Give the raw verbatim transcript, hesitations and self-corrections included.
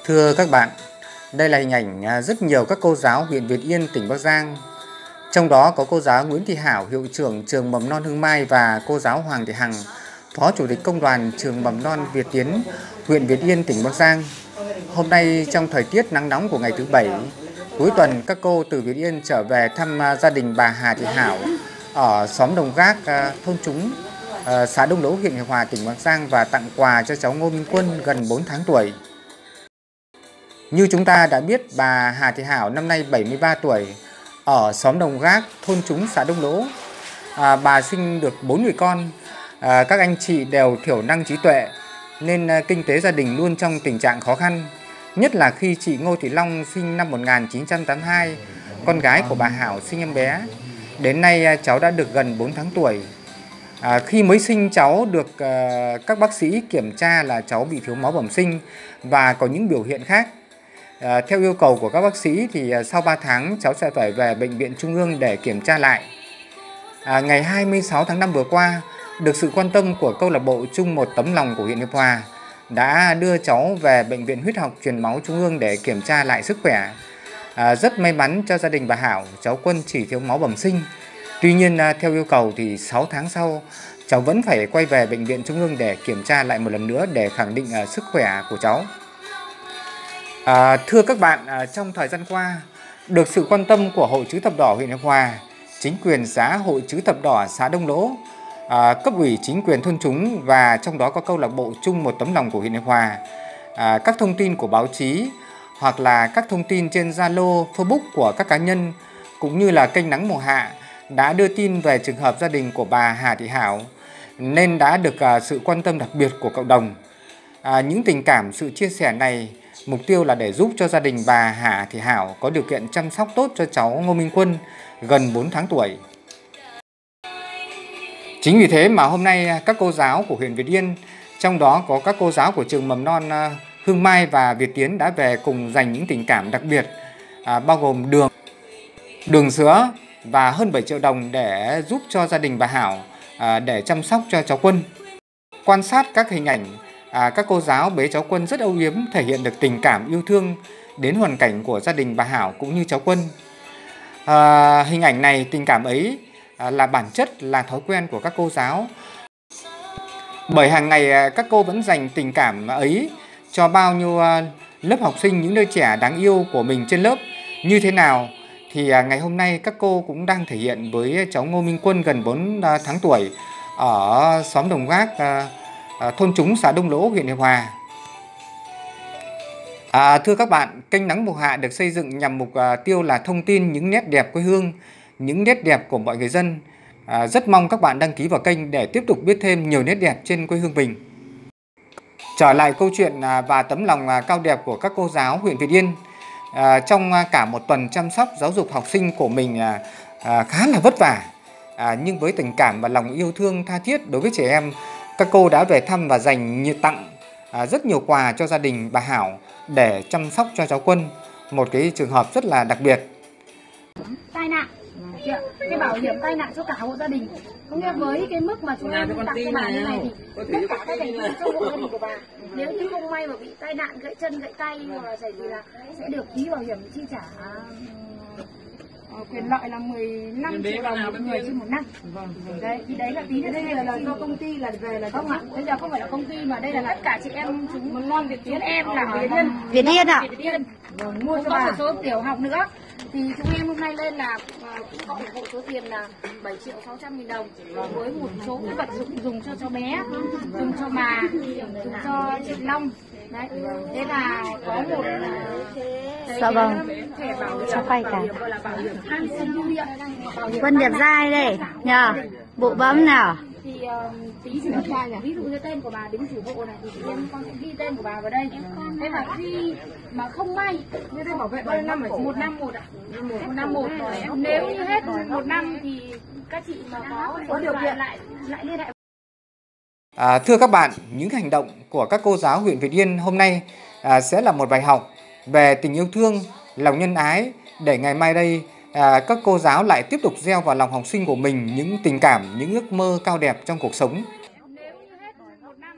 Thưa các bạn, đây là hình ảnh rất nhiều các cô giáo huyện Việt Yên, tỉnh Bắc Giang. Trong đó có cô giáo Nguyễn Thị Hảo, hiệu trưởng trường mầm non Hương Mai và cô giáo Hoàng Thị Hằng, phó chủ tịch công đoàn trường mầm non Việt Tiến, huyện Việt Yên, tỉnh Bắc Giang. Hôm nay trong thời tiết nắng nóng của ngày thứ Bảy, cuối tuần các cô từ Việt Yên trở về thăm gia đình bà Hà Thị Hảo ở xóm Đồng Gác, thôn Trúng, xã Đông Lỗ, huyện Hiệp Hòa, tỉnh Bắc Giang và tặng quà cho cháu Ngô Minh Quân gần bốn tháng tuổi. Như chúng ta đã biết, bà Hà Thị Hảo năm nay bảy mươi ba tuổi, ở xóm Đồng Gác, thôn Trúng, xã Đông Lỗ. À, bà sinh được bốn người con, à, các anh chị đều thiểu năng trí tuệ, nên à, kinh tế gia đình luôn trong tình trạng khó khăn. Nhất là khi chị Ngô Thị Long sinh năm một nghìn chín trăm tám mươi hai, con gái của bà Hảo sinh em bé. Đến nay à, cháu đã được gần bốn tháng tuổi. À, khi mới sinh cháu được à, các bác sĩ kiểm tra là cháu bị thiếu máu bẩm sinh và có những biểu hiện khác. À, theo yêu cầu của các bác sĩ thì à, sau ba tháng cháu sẽ phải về bệnh viện Trung ương để kiểm tra lại. À, ngày hai mươi sáu tháng năm vừa qua, được sự quan tâm của câu lạc bộ Chung Một Tấm Lòng của huyện Hiệp Hòa đã đưa cháu về bệnh viện huyết học truyền máu Trung ương để kiểm tra lại sức khỏe. À, rất may mắn cho gia đình bà Hảo, cháu Quân chỉ thiếu máu bẩm sinh. Tuy nhiên à, theo yêu cầu thì sáu tháng sau cháu vẫn phải quay về bệnh viện Trung ương để kiểm tra lại một lần nữa để khẳng định à, sức khỏe của cháu. À, thưa các bạn, à, trong thời gian qua, được sự quan tâm của Hội Chữ Thập Đỏ huyện Hiệp Hòa, chính quyền xã Hội Chữ Thập Đỏ xã Đông Lỗ, à, cấp ủy chính quyền thôn Trúng và trong đó có câu lạc bộ Chung Một Tấm Lòng của huyện Hiệp Hòa, à, các thông tin của báo chí hoặc là các thông tin trên Zalo, Facebook của các cá nhân cũng như là kênh Nắng Mùa Hạ đã đưa tin về trường hợp gia đình của bà Hà Thị Hảo nên đã được à, sự quan tâm đặc biệt của cộng đồng. À, những tình cảm, sự chia sẻ này mục tiêu là để giúp cho gia đình bà Hà Thị Hảo có điều kiện chăm sóc tốt cho cháu Ngô Minh Quân gần bốn tháng tuổi. Chính vì thế mà hôm nay các cô giáo của huyện Việt Yên, trong đó có các cô giáo của trường mầm non Hương Mai và Việt Tiến đã về cùng dành những tình cảm đặc biệt, à, bao gồm đường, đường sữa và hơn bảy triệu đồng để giúp cho gia đình bà Hảo à, để chăm sóc cho cháu Quân. Quan sát các hình ảnh, À, các cô giáo bế cháu Quân rất âu yếm, thể hiện được tình cảm yêu thương đến hoàn cảnh của gia đình bà Hảo cũng như cháu Quân. À, hình ảnh này, tình cảm ấy à, là bản chất, là thói quen của các cô giáo. Bởi hàng ngày các cô vẫn dành tình cảm ấy cho bao nhiêu à, lớp học sinh, những đứa trẻ đáng yêu của mình trên lớp. Như thế nào thì à, ngày hôm nay các cô cũng đang thể hiện với cháu Ngô Minh Quân gần bốn tháng tuổi ở xóm Đồng Gác, à, À, thôn Trúng, xã Đông Lỗ, huyện Hiệp Hòa. À, thưa các bạn, kênh Nắng Mùa Hạ được xây dựng nhằm mục à, tiêu là thông tin những nét đẹp quê hương, những nét đẹp của mọi người dân. À, rất mong các bạn đăng ký vào kênh để tiếp tục biết thêm nhiều nét đẹp trên quê hương mình. Trở lại câu chuyện à, và tấm lòng à, cao đẹp của các cô giáo huyện Việt Yên. À, trong à, cả một tuần chăm sóc giáo dục học sinh của mình à, à, khá là vất vả. À, nhưng với tình cảm và lòng yêu thương tha thiết đối với trẻ em, các cô đã về thăm và dành nhiệt tặng à, rất nhiều quà cho gia đình bà Hảo để chăm sóc cho cháu Quân, một cái trường hợp rất là đặc biệt. Tai nạn, cái bảo hiểm tai nạn cho cả hộ gia đình, không nghe với cái mức mà chúng em tặng cho bà như này thì tất cả các thành viên trong hộ gia đình của bà, nếu như không may mà bị tai nạn gãy chân gãy tay hoặc là gì thì là sẽ được ký bảo hiểm chi trả quyền lợi là mười lăm triệu đồng một người trên một năm. Vâng, đấy, thì đấy là tí nữa đây là, là do công ty là về là không ạ? Bây giờ không phải là công ty mà đây là tất cả chị em chúng mầm non Việt Tiến em là Việt Yên. Việt Yên ạ. Việt Yên. Vâng, mua cho bà một số tiểu học nữa. Thì chúng em hôm nay lên là cũng có ủng hộ số tiền là bảy triệu sáu trăm nghìn đồng với một số cái vật dụng dùng cho cháu bé, dùng cho bà, dùng cho chị Long. Đấy, thế là có một dạ vâng, cho quay cả Quân đẹp dai đây nhờ, bộ bấm nào thì uh, tí nữa bà nhỉ, ví dụ như tên của bà đứng chủ hộ này thì chị em con sẽ ghi tên của bà vào đây. Thế mà khi mà không may như đây bảo vệ bao nhiêu năm rồi, một năm một ạ, một năm một rồi. Nếu như hết một năm thì các chị mà có có điều kiện lại lại liên hệ. À, thưa các bạn, những hành động của các cô giáo huyện Việt Yên hôm nay à, sẽ là một bài học về tình yêu thương, lòng nhân ái để ngày mai đây à, các cô giáo lại tiếp tục gieo vào lòng học sinh của mình những tình cảm, những ước mơ cao đẹp trong cuộc sống.